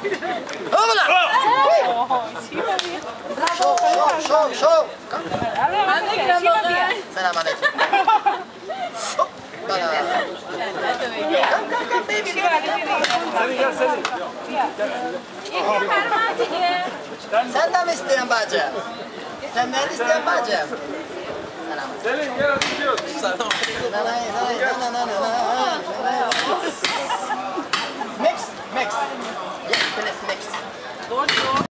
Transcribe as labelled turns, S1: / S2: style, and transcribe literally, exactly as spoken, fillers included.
S1: Hopla! Show, show, show, show! Salam alaikum. Come, come, come, baby.
S2: Seni gel seni.
S1: Sen de mi isteyen bacım? Sen ne isteyen bacım?
S2: Selin gel hadi gidiyoruz.
S1: Mix, mix. Yes, mix.